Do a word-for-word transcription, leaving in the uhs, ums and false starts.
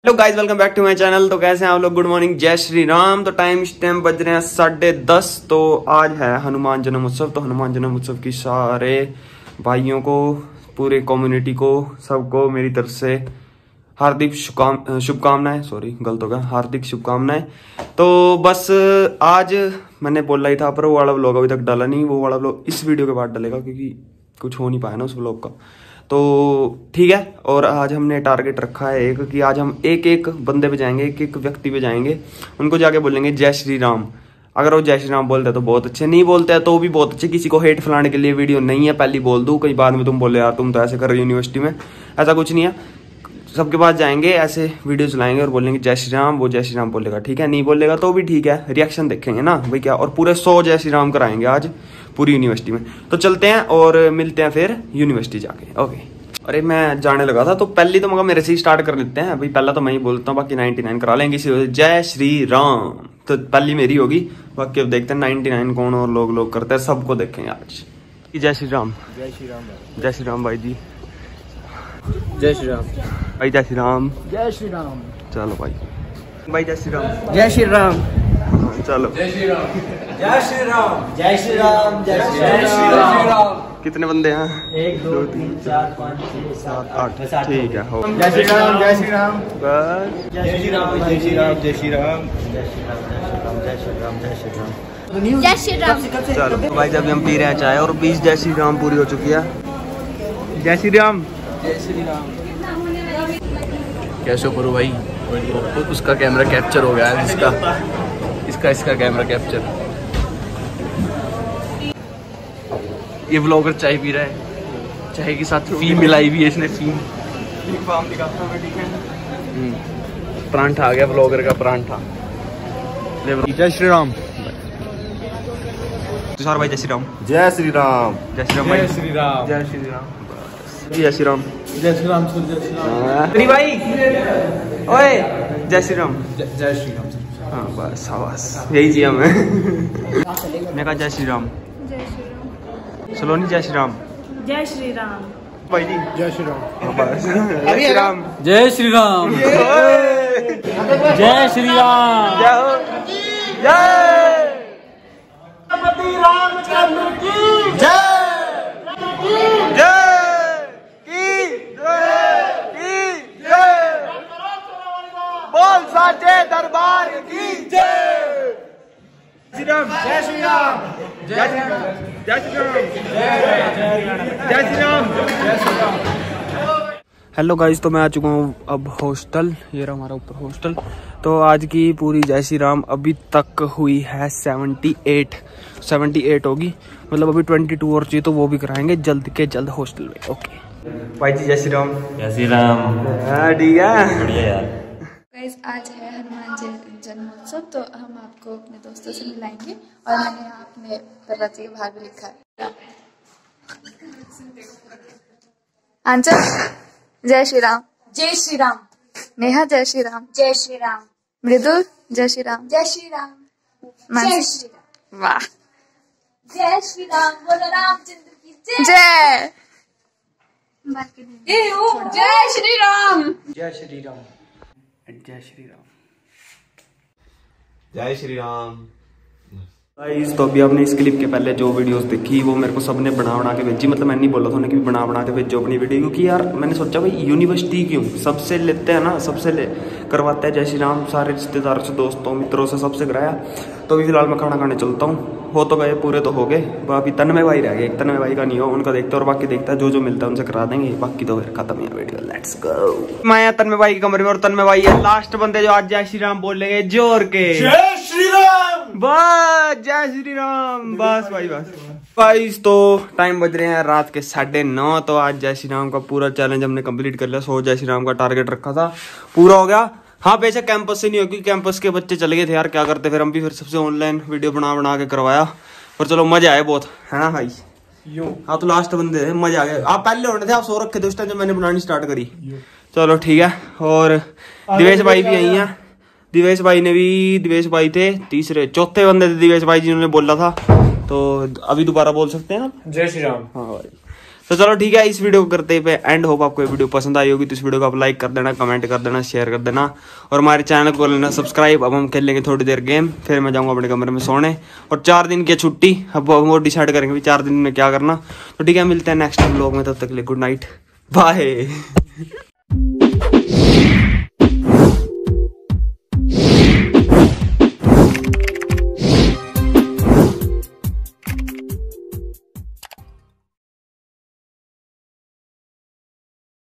Hello guys, welcome back to my channel. तो कैसे हैं आप लोग? गुड मॉर्निंग, जय श्री राम। तो टाइम इस टाइम बज रहे हैं साढ़े दस। तो आज है हनुमान जन्म उत्सव। तो हनुमान जन्म उत्सव की सारे भाइयों को, पूरे कम्युनिटी को, सबको मेरी तरफ से हार्दिक शुभकामनाएं। सॉरी, गलत हो गया, हार्दिक शुभकामनाएं। तो बस आज मैंने बोला ही था, पर वो वाला व्लॉग अभी तक डाला नहीं। वो वाला व्लॉग इस वीडियो के बाद डलेगा, क्योंकि कुछ हो नहीं पाया ना उस व्लॉग का। तो ठीक है। और आज हमने टारगेट रखा है एक, कि आज हम एक एक बंदे पे जाएंगे, एक एक व्यक्ति पे जाएंगे, उनको जाके बोलेंगे जय श्री राम। अगर वो जय श्री राम बोलते हैं तो बहुत अच्छे, नहीं बोलते हैं तो भी बहुत अच्छे। किसी को हेट फैलाने के लिए वीडियो नहीं है, पहले बोल दूँ, कई बाद में तुम बोले यार तुम तो ऐसे कर रहे हो यूनिवर्सिटी में। ऐसा कुछ नहीं है, सबके पास जाएंगे, ऐसे वीडियो चलाएंगे और बोलेंगे जय श्री राम। वो जय श्री राम बोलेगा, ठीक है, नहीं बोलेगा तो भी ठीक है, रिएक्शन देखेंगे ना भाई क्या। और पूरे सौ जय श्री राम कराएंगे आज पूरी यूनिवर्सिटी में। तो चलते हैं और मिलते हैं फिर यूनिवर्सिटी जाके। ओके। अरे मैं जाने लगा था, तो पहले तो मगर मेरे से ही स्टार्ट कर लेते हैं भाई। पहला तो मैं ही बोलता हूँ, बाकी निन्यानवे करा लेंगे इसी वजह से। जय श्री राम तो पहली मेरी होगी, बाकी अब देखते हैं निन्यानवे कौन और लोग लोग करते हैं, सबको देखेंगे आज। जय श्री राम। जय श्री राम भाई। जय श्री राम भाई जी। जय श्री राम भाई। जय श्री राम। जय श्री राम। चलो भाई भाई जय श्री राम। जय श्री राम। चलो जय श्री राम। जय श्री राम। जय श्री राम। जय श्री राम। कितने बंदे हैं? एक दो तीन चार पाँच छः सात आठ। ठीक है, हो। जय श्री राम। जय श्री राम। बस जय श्री राम। जय श्री राम। जय श्री राम। जय श्री राम। जय श्री राम। जय श्री राम। जय श्री राम। चलो भाई, जब हम पी रहे हैं चाय और बीस जय श्री राम पूरी हो चुकी है। जय श्री राम। जय श्री राम। कैसे करो भाई, उसका कैमरा कैप्चर हो गया है, इसका इसका इसका कैमरा कैप्चर। ये व्लॉगर चाय पी रहा है, चाय के साथ फीम मिलाई हुई है इसने, फीम। परांठा आ गया व्लॉगर का, परांठा। जय श्री राम। तुषार भाई जय श्री राम। जय श्री राम। जय श्री राम भाई। जय श्री राम। जय श्री राम। जय श्री राम। जय श्री राम। जय श्री राम। अरे भाई, ओए जय श्री राम। जय श्री राम। हाँ बस, बस यही चाहिए हमें। मैं कहा जय श्री राम। सलोनी जय श्री राम। जय श्री राम भाई जी। जय श्री राम। हाँ, बस जय श्री राम। जय श्री राम। जय श्री राम। जय हो। जय रामचंद्र की जय जय की जय की जय। बोल साचे दरबार की जय। श्री राम। जय श्री राम। जय श्री राम। जय श्री राम। जय श्री राम। जय श्री राम। हेलो गाइस, तो मैं आ चुका हूँ अब हॉस्टल। ये रहा हमारा ऊपर हॉस्टल। तो आज की पूरी जय श्री राम अभी तक हुई है अठहत्तर अठहत्तर होगी, मतलब अभी बाईस और चाहिए, तो वो भी कराएंगे जल्द के जल्द हॉस्टल में। ओके भाई जी, जय श्री राम। जय श्री राम। ठीक है, बढ़िया यार। गाइस, आज है हनुमान जन्मोत्सव, तो हम आपको अपने दोस्तों से मिलाएंगे। और मैंने यहाँ अपने प्रवृत्ति के भाग लिखा है। आंचल जय श्री राम। जय श्री राम। नेहा जय श्री राम। जय श्री राम। मृदुल जय श्री राम। जय श्री राम। जय श्री राम। वाह। जय श्री राम। बोलो रामचंद्र की जय। जय जय श्री राम। जय श्री राम। जय श्री राम। जय श्री राम। गाइस, तो अभी आपने इस क्लिप के पहले जो वीडियोस देखी, वो मेरे को सबने बना बना के भेजी। मतलब मैंने नहीं बोला था उन्हें कि बना बना के भेजो अपनी वीडियो, क्योंकि यार मैंने सोचा भाई यूनिवर्सिटी क्यों, सबसे लेते हैं ना, सबसे ले करवाते हैं जय श्री राम। सारे रिश्तेदारों से, दोस्तों, मित्रों से, सबसे कराया। तो अभी फिलहाल मैं खाना खाने चलता हूँ। हो तो गए, पूरे तो हो गए, बाकी तन्मय भाई रह गए। एक तन्मय भाई का नहीं हो, उनका देखते हैं, और बाकी देखता है जो जो मिलता है उनसे करा देंगे। बाकी तो फिर खत्म है वीडियो। Let's go. मैं तन्मय भाई के कमरे में, और तन्मय भाई है लास्ट बंदे जो आज जय श्री राम बोलेंगे जोर के। जय श्री राम। बस जय श्री राम। बस भाई, बस भाई। तो टाइम बज रहे हैं रात के साढ़े नौ। तो आज जय श्री राम का पूरा चैलेंज हमने कंप्लीट कर लिया। सौ जय श्री राम का टारगेट रखा था, पूरा हो गया। हाँ, बेशक कैंपस से नहीं हो, क्योंकि कैंपस के बच्चे चले गए थे यार, क्या करते। फिर हम भी फिर सबसे ऑनलाइन वीडियो बना बना के करवाया। पर चलो मजा आया बहुत, है ना भाई? हाँ, तो लास्ट बंदे थे, मजा आ गया। आप पहले होने थे, आप सो रखे थे उस टाइम जब मैंने बनानी स्टार्ट करी। चलो ठीक है। और दिवेश भाई भी यही है। दिवेश भाई ने भी, दिवेश भाई थे तीसरे चौथे बंदे थे दिवेश भाई, जिन्होंने बोला था। तो अभी दोबारा बोल सकते हैं आप? जय श्री राम। हाँ भाई। तो चलो ठीक है, इस वीडियो को करते पे एंड। होप आपको ये वीडियो पसंद आई होगी, तो इस वीडियो को आप लाइक कर देना, कमेंट कर देना, शेयर कर देना और हमारे चैनल को लेना सब्सक्राइब। अब हम खेल लेंगे थोड़ी देर गेम, फिर मैं जाऊँगा अपने कमरे में सोने। और चार दिन की छुट्टी, अब वो डिसाइड करेंगे भी चार दिन में क्या करना। तो ठीक है, मिलते हैं नेक्स्ट व्लॉग में, तब तक के लिए गुड नाइट, बाय।